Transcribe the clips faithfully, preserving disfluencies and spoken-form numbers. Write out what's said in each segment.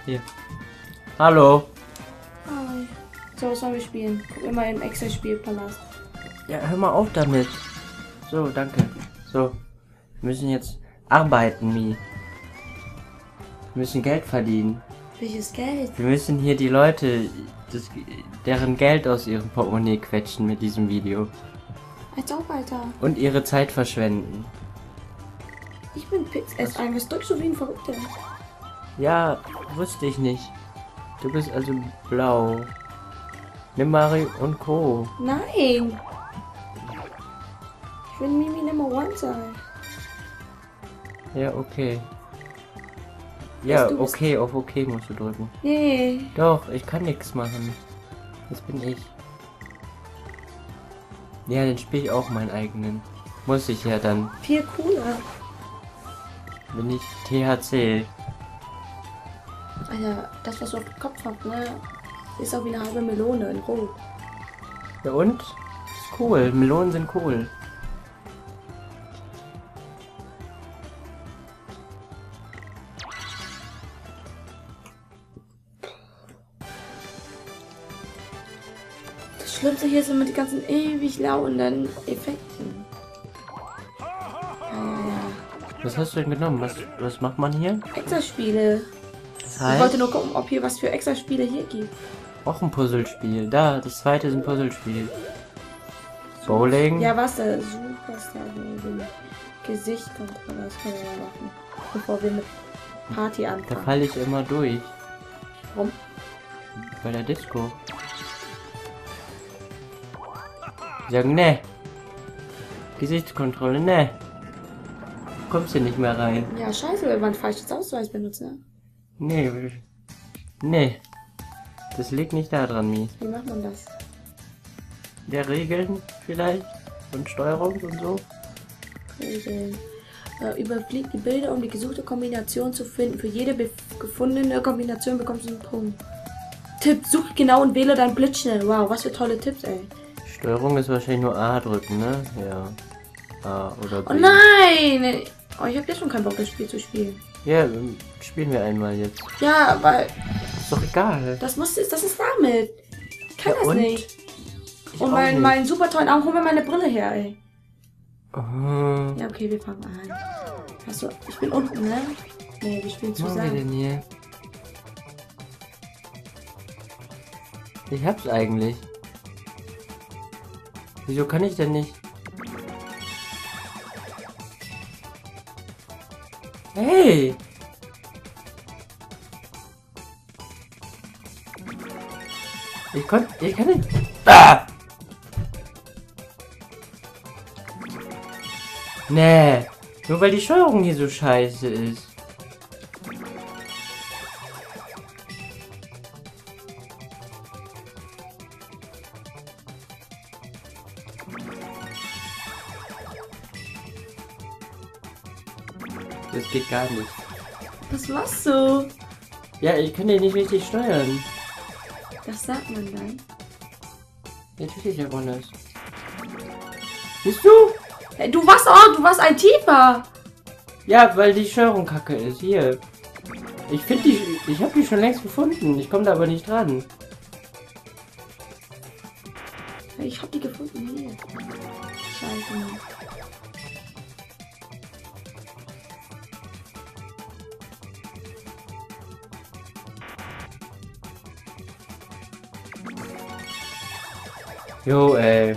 Hier. Hallo. Hi. So, was sollen wir spielen? Guck immer im Excel-Spielpalast. Ja, hör mal auf damit. So, danke. So. Wir müssen jetzt arbeiten, Mi. Wir müssen Geld verdienen. Welches Geld? Wir müssen hier die Leute, das, deren Geld aus ihrem Portemonnaie quetschen mit diesem Video. Als ob, Alter. Und ihre Zeit verschwenden. Ich bin Pix S eins. Was drückst du wie ein Verrückter? Ja, wusste ich nicht. Du bist also blau. Nimm Mario und Co. Nein! Ich will Mimi Nummer One sein. Ja, okay. Ja, du bist- okay, auf okay musst du drücken. Nee. Doch, ich kann nichts machen. Das bin ich. Ja, dann spiele ich auch meinen eigenen. Muss ich ja dann. Viel cooler. Bin ich T H C. Alter, das, was du auf dem Kopf hast, ne? Ist auch wie eine halbe Melone in Rot. Ja und? Ist cool. Melonen sind cool. Das Schlimmste hier sind immer die ganzen ewig lauten Effekten. Ja, ja, ja. Was hast du denn genommen? Was, was macht man hier? Extra-Spiele. Das Ich wollte heißt, nur gucken, ob hier was für Extra-Spiele hier gibt. auch ein Puzzlespiel. Da, das zweite ist ein Puzzlespiel. Bowling. Ja, was der Superstar Bowling. Gesichtskontrolle, das können wir mal machen. Bevor wir mit Party Da anfangen. falle ich immer durch. Warum? Bei der Disco. Die sagen, ne. Gesichtskontrolle, ne. Kommst du nicht mehr rein. Ja, scheiße, wenn man falsches Ausweis benutzt, ne? Nee. Nee. Das liegt nicht da dran, Mi. Wie macht man das? Der Regeln vielleicht? Und Steuerung und so? Regeln. Äh, überfliegt die Bilder, um die gesuchte Kombination zu finden. Für jede gefundene Kombination bekommst du einen Punkt. Tipp, such genau und wähle dann blitzschnell. Wow, was für tolle Tipps, ey. Steuerung ist wahrscheinlich nur A drücken, ne? Ja. A oder B. Oh nein! Oh, ich habe jetzt schon keinen Bock, das Spiel zu spielen. Ja, spielen wir einmal jetzt. Ja, weil Ist doch egal. das muss, das ist damit. Ich kann Ja, das und? nicht. Ich Und auch mein, nicht. mein super tollen Augen, hol mir meine Brille her, ey. Oh. Ja, okay, wir fangen an. Achso, ich bin unten, ne? Nee, wir spielen Was machen wir zusammen. denn hier? Ich hab's eigentlich. Wieso kann ich denn nicht? Hey! Ich konnte, ich kann nicht. Ah! Nee, nur weil die Steuerung hier so scheiße ist. Das geht gar nicht. Was machst du? Ja, ich kann den nicht richtig steuern. Das sagt man dann. Natürlich, Herr Bonnes. Siehst du? Hey, du warst auch, du warst ein Tiefer. Ja, weil die Steuerung kacke ist. Hier. Ich finde die. Ich habe die schon längst gefunden. Ich komme da aber nicht dran. Ich hab die gefunden hier. Scheiße, Mann. Jo, ey.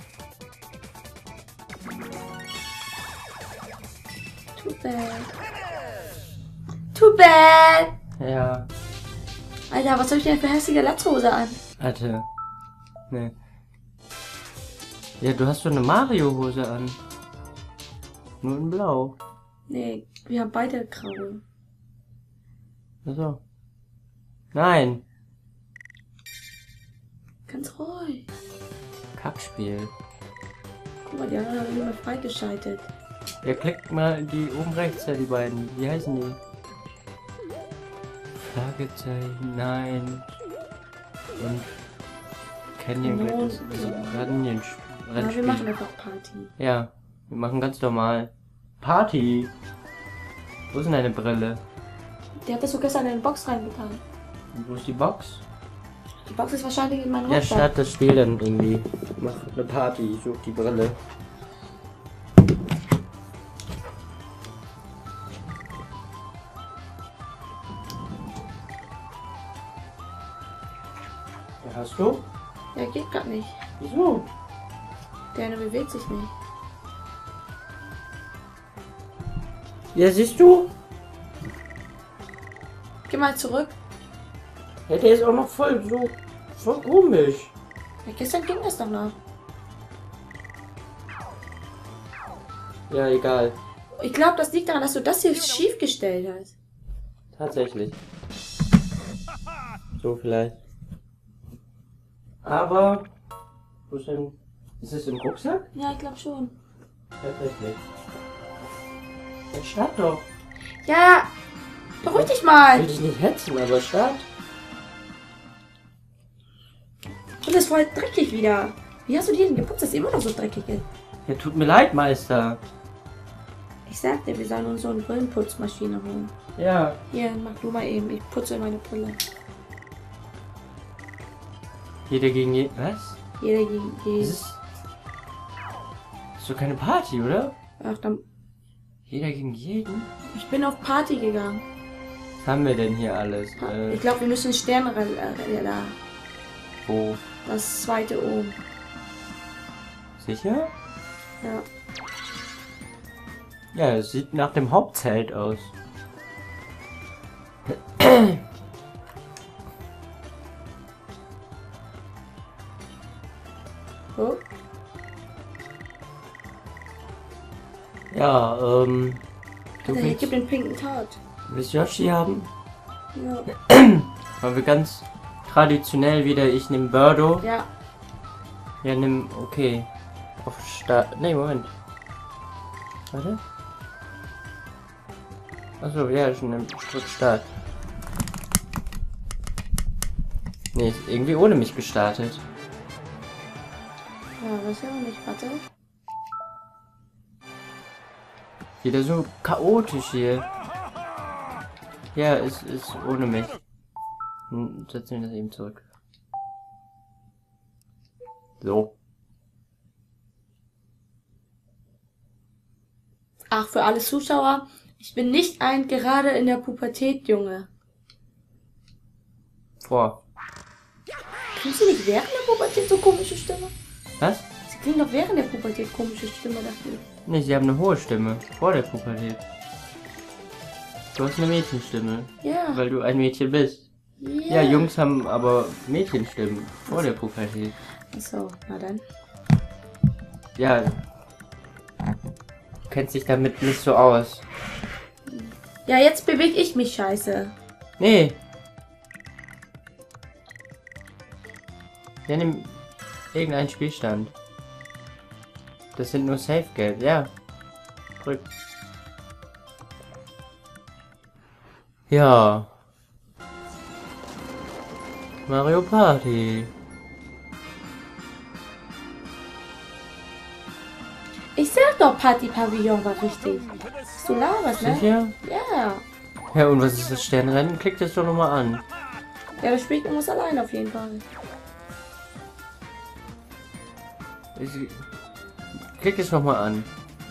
Too bad. Too bad. Ja. Alter, was soll ich denn für hässliche Latzhose an? Warte. Ne. Ja, du hast so eine Mario-Hose an. Nur in Blau. Nee, wir haben beide graue. Achso. Nein. Ganz ruhig. Kackspiel. Guck mal, die anderen haben immer freigeschaltet. Ja, klickt mal die oben rechts da, die beiden. Wie heißen die? Fragezeichen, nein. Und Canyon Kanon- das ist Rennspiel. Ja, wir machen einfach Party. Ja, wir machen ganz normal. Party! Wo ist denn deine Brille? Der hat das so gestern in eine Box reingetan. Und wo ist die Box? Die Box ist wahrscheinlich in meinem Ja, Rucksack. start das Spiel dann irgendwie. Mach eine Party, such die Brille. Ja, hast du? Ja, geht grad nicht. Wieso? Der eine bewegt sich nicht. Ja, siehst du? Geh mal zurück. Ja, der ist auch noch voll so. Voll komisch. Ja, gestern ging das doch noch. Ja, egal. Ich glaube, das liegt daran, dass du das hier schief gestellt hast. Tatsächlich. So vielleicht. Aber. Wo ist denn. Ist es im Rucksack? Ja, ich glaube schon. Tatsächlich. Ja, start doch. Ja, beruhig dich Ich mal. will dich nicht hetzen, aber start. Und das ist voll dreckig wieder. Wie hast du die denn geputzt, dass die immer noch so dreckig ist? Ja, tut mir leid, Meister. Ich sagte, wir sollen uns so eine Brillenputzmaschine holen. Ja. Hier, mach du mal eben. Ich putze meine Brille. Jeder gegen jeden. Was? Jeder gegen Das jeden. ist. ist doch keine Party, oder? Ach, dann. Jeder gegen jeden? Ich bin auf Party gegangen. Was haben wir denn hier alles? Äh, Ich glaube, wir müssen Sterne äh, da. wo? Das zweite oben. Sicher? Ja. Ja, es sieht nach dem Hauptzelt aus. Oh. Ja, ähm. Du Alter, hier willst, gibt den pinken Tart. willst Yoshi haben? Ja. Weil wir ganz traditionell wieder, ich nehme Birdo. Ja. Ja, nimm, okay. Auf Start. Nee, Moment. Warte. Achso, ja, ich nehme Drück Start. Nee, ist irgendwie ohne mich gestartet. Ja, weiß ja auch nicht. Warte. Wieder so chaotisch hier. Ja, es ist ohne mich. Hm, setzen wir das eben zurück. So. Ach, für alle Zuschauer. Ich bin nicht ein gerade in der Pubertät, Junge. Vor. Kriegst du nicht während der Pubertät so komische Stimme? Was? Sie kriegen doch während der Pubertät komische Stimme, dachte ich. Nee, sie haben eine hohe Stimme. Vor der Pubertät. Du hast eine Mädchenstimme. Ja. Weil du ein Mädchen bist. Ja. Ja, Jungs haben aber Mädchenstimmen. Vor der Pubertät. Achso, na dann. Ja. Du kennst dich damit nicht so aus. Ja, jetzt bewege ich mich scheiße. Nee. Ja, nimm irgendeinen Spielstand. Das sind nur Safe-Geld, ja. Drück. Ja. Mario Party. Ich sag doch, Party Pavillon war richtig. Du laberst, ne? Sicher? Ja. Ja, und was ist das Sternrennen? Klick das doch nochmal an. Ja, das spielt muss allein auf jeden Fall. Ich, klick es nochmal an.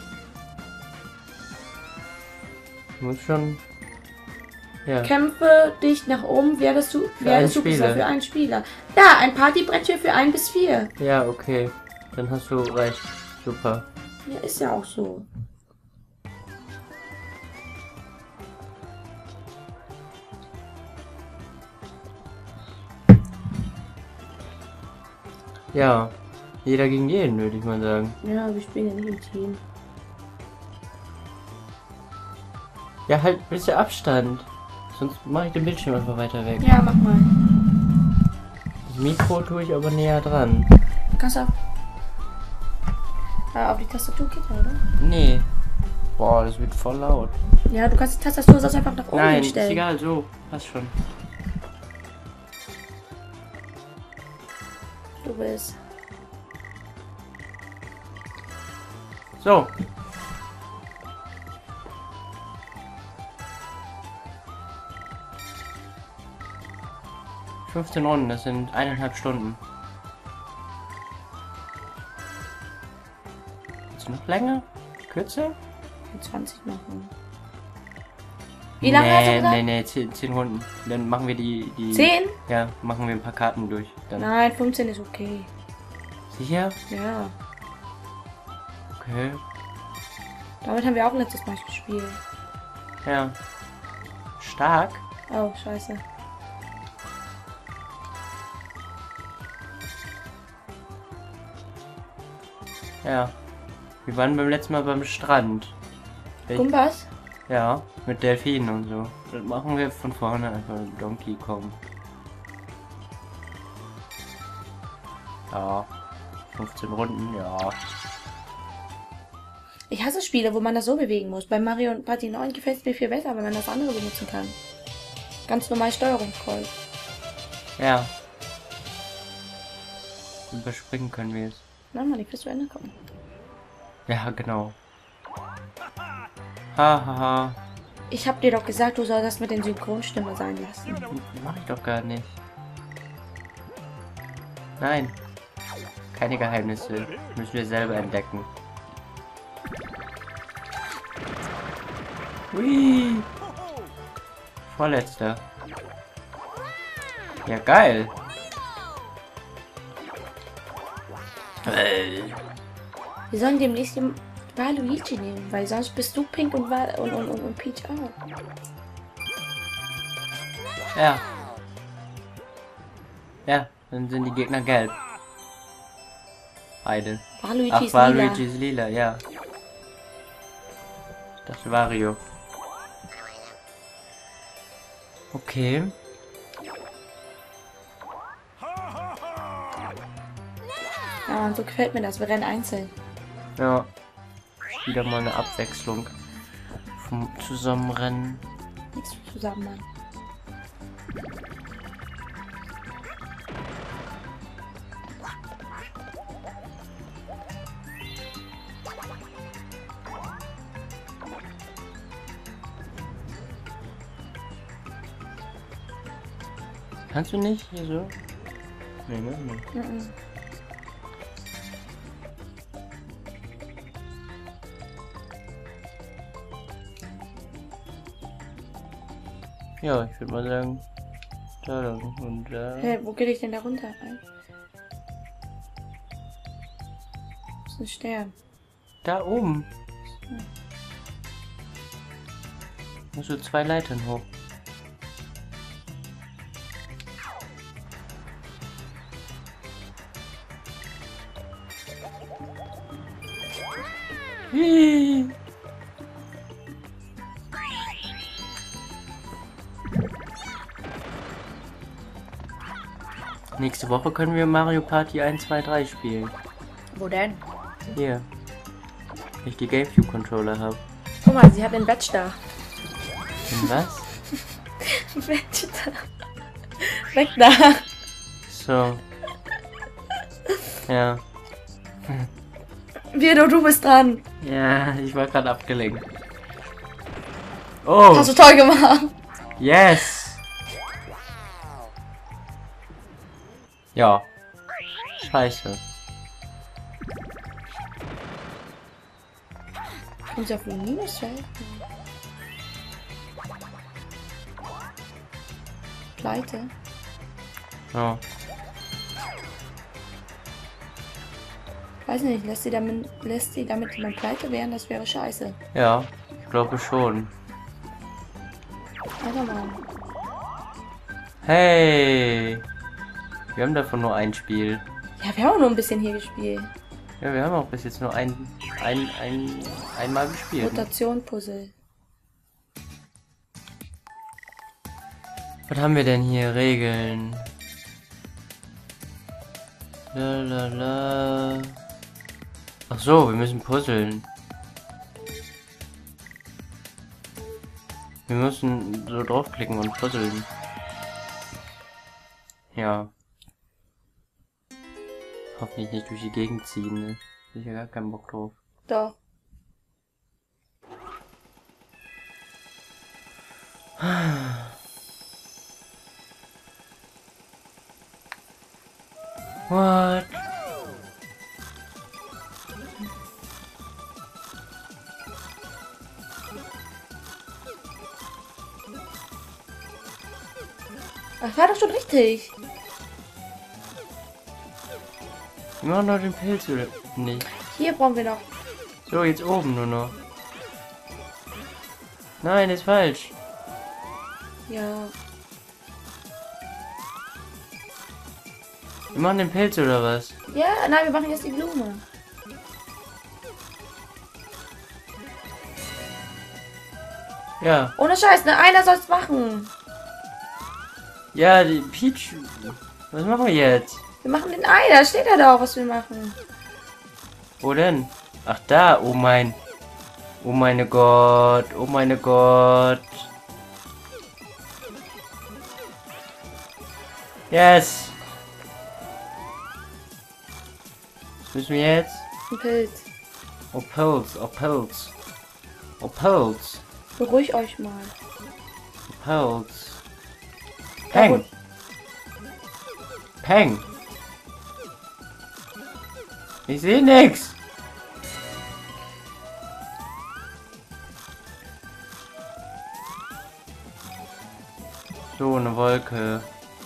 Muss schon. Ja. Kämpfe dich nach oben, werdest du, Für werdest du einen besser Spieler. für einen Spieler. Da, ein Partybrettchen für ein bis vier. Ja, okay. Dann hast du recht. Super. Ja, ist ja auch so. Ja. Jeder gegen jeden, würde ich mal sagen. Ja, wir spielen ja nicht im Team. Ja, halt ein bisschen Abstand. Sonst mache ich den Bildschirm einfach weiter weg. Ja, mach mal. Das Mikro tue ich aber näher dran. Kannst du auf, äh, auf die Tastatur geht, oder? Nee. Boah, das wird voll laut. Ja, du kannst die Tastatur sonst einfach nach oben Nein, ist stellen. egal, so. Passt schon. Du willst. So. fünfzehn Runden, das sind eineinhalb Stunden. Ist noch länger? Kürzer? zwanzig machen. Wie lange hast du gesagt? Nee, nee, zehn, zehn Runden. Dann machen wir die, die... zehn? Ja, machen wir ein paar Karten durch. Dann. Nein, fünfzehn ist okay. Sicher? Ja. Okay. Damit haben wir auch letztes Mal gespielt. Ja. Stark. Oh, scheiße. Ja. Wir waren beim letzten Mal beim Strand. Ich, Gumbas? ja, mit Delfinen und so. Das machen wir von vorne einfach Donkey Kong. Ja. fünfzehn Runden, ja. Ich hasse Spiele, wo man das so bewegen muss. Bei Mario Party neun gefällt es mir viel besser, wenn man das andere benutzen kann. Ganz normal Steuerungskreuz. Ja. Überspringen können wir es. Na, mal, ich bis zu Ende kommen. Ja, genau. Hahaha. Ha, ha. Ich hab dir doch gesagt, du sollst das mit den Synchronstimme sein lassen. Mach ich doch gar nicht. Nein. Keine Geheimnisse. Müssen wir selber entdecken. Hui. Vorletzter. Ja, geil. Äh. Wir sollen demnächst den Waluigi nehmen, weil sonst bist du pink und, Wal und, und, und, und Peach auch. Ja. Ja, dann sind die Gegner gelb. Beide. Waluigi Ach, ist Waluigi lila. ist lila, ja. Ich dachte Wario. Okay. Ja, und so gefällt mir das. Wir rennen einzeln. Ja. Wieder mal eine Abwechslung vom Zusammenrennen. Nichts zusammen, Mann. Kannst du nicht hier so? Nee, ne? Nee. Mhm. Ja, ich würde mal sagen, da lang und da. Hey, wo geht ich denn da runter rein? Das ist ein Stern. Da oben. Musst du zwei Leitern hoch. Hui. Nächste Woche können wir Mario Party eins, zwei, drei spielen. Wo denn? Hier. Wenn ich die Gamecube Controller habe. Guck mal, sie hat einen Bachelor. Und was? Bachelor. Weg da. So. Ja. Vito, du bist dran. Ja, ich war gerade abgelenkt. Oh! Hast du toll gemacht. Yes! Ja. Scheiße. Kommt sie auf den Minusfeld? Pleite. Ja. Weiß nicht, lässt sie damit, lässt sie damit jemand pleite werden? Das wäre scheiße. Ja, ich glaube schon. Warte mal. Hey! Wir haben davon nur ein Spiel. Ja, wir haben auch nur ein bisschen hier gespielt. Ja, wir haben auch bis jetzt nur ein, ein, ein, einmal gespielt. Rotation Puzzle. Was haben wir denn hier? Regeln. Lalala. Ach so, wir müssen puzzeln. Wir müssen so draufklicken und puzzeln. Ja. Hoffentlich nicht durch die Gegend ziehen, ne? Hab ich ja gar keinen Bock drauf. Doch. What? Das war doch schon richtig. Wir machen noch den Pilz oder nicht? Hier brauchen wir noch. So, jetzt oben nur noch. Nein, ist falsch. Ja. Wir machen den Pilz oder was? Ja, nein, wir machen jetzt die Blume. Ja. Ohne Scheiß, ne? Einer soll's machen. Ja, die Peach. Was machen wir jetzt? Wir machen den Ei, da steht ja da auch, was wir machen. Wo denn? Ach da, oh mein. Oh meine Gott, oh meine Gott. Yes. Was müssen wir jetzt? Ein Pilz. Oh Pilz, oh Pilz. Oh Pilz. Beruhig euch mal. Oh Pilz. Peng. Peng. Ich sehe nichts. So eine Wolke.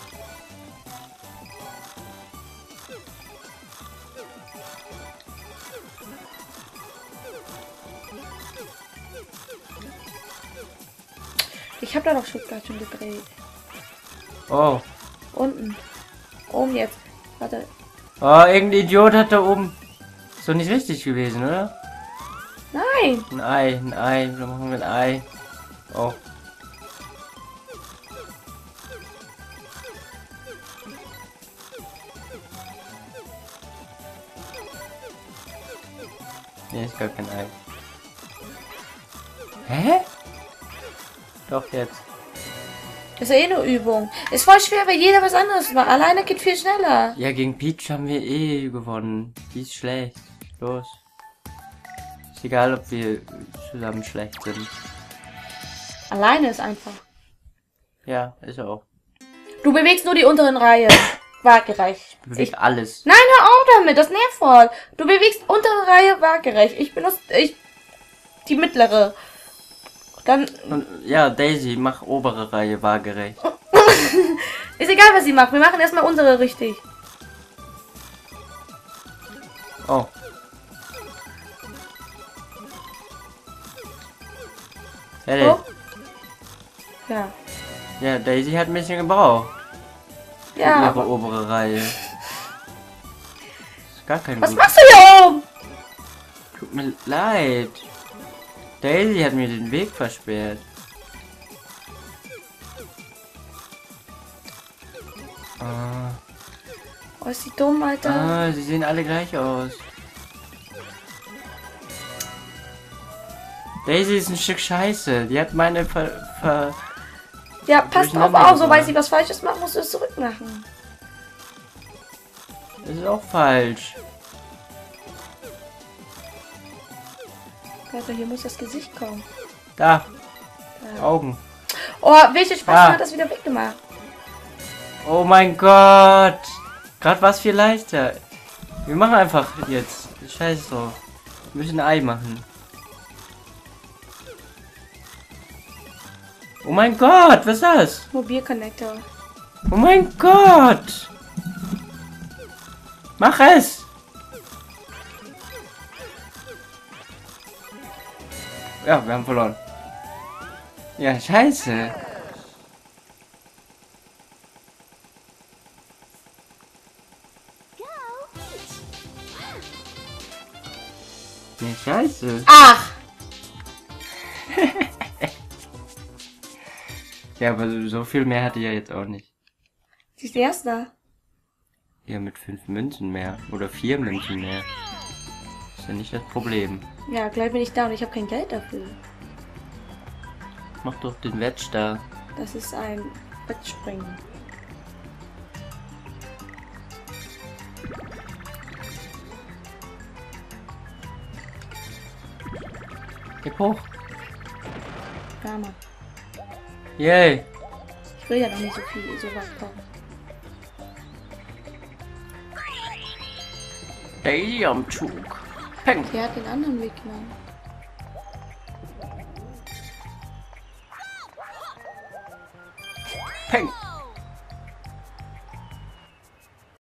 Ich habe da doch Stuttgart schon gedreht. Oh. Unten. Oben jetzt. Warte. Oh, irgendein Idiot hat da oben. Ist doch nicht richtig gewesen, oder? Nein. Ein Ei, ein Ei. Da machen wir ein Ei. Oh. Nee, ist gar kein Ei. Hä? Doch, jetzt. Das ist ja eh eine Übung. Ist voll schwer, weil jeder was anderes macht. Alleine geht viel schneller. Ja, gegen Peach haben wir eh gewonnen. Die ist schlecht. Los. Ist egal, ob wir zusammen schlecht sind. Alleine ist einfach. Ja, ist auch. Du bewegst nur die unteren Reihe. Waagerecht. Bewegt Ich, alles. nein, hör auf damit. Das nervt voll. Du bewegst untere Reihe waagerecht. Ich benutze ich die mittlere. Dann Und, ja, Daisy, mach obere Reihe waagerecht. ist egal, was sie macht. Wir machen erstmal unsere richtig. Oh. Fertig. Oh. Ja. Ja, Daisy hat ein bisschen gebraucht. Für Ja. ihre obere Reihe. Ist gar kein Was gut. machst du hier oben? Tut mir leid. Daisy hat mir den Weg versperrt. Ah, Oh, ist die dumm, Alter. ah, sie sehen alle gleich aus. Daisy ist ein Stück Scheiße. Die hat meine ver... ver Ja, passt drauf durcheinander auf. Sobald gebracht. sie was Falsches macht, musst du es zurückmachen. Das ist auch falsch. Warte, hier muss das Gesicht kommen. Da, Da. Augen. Oh, welche Spaß Ah. hat das wieder weggemacht? Oh mein Gott. Gerade war es viel leichter. Wir machen einfach jetzt. Scheiß drauf. Wir müssen ein Ei machen. Oh mein Gott, was ist das? Mobilconnector. Oh mein Gott. Mach es. Ja, wir haben verloren. Ja, scheiße. Ja, scheiße. Ach! Ja, aber so- so viel mehr hatte ich ja jetzt auch nicht. Sie ist die Erste. Ja, mit fünf Münzen mehr. Oder vier Münzen mehr. Ist ja nicht das Problem. Ja, gleich bin ich da und ich habe kein Geld dafür. Mach doch den Wedge da. Das ist ein Wettspringen. Heb hoch. Ja, Mann. Yay. Ich will ja noch nicht so viel, so weit kommen. Daisy am Zug. Peng. Der hat den anderen Weg genommen. Peng.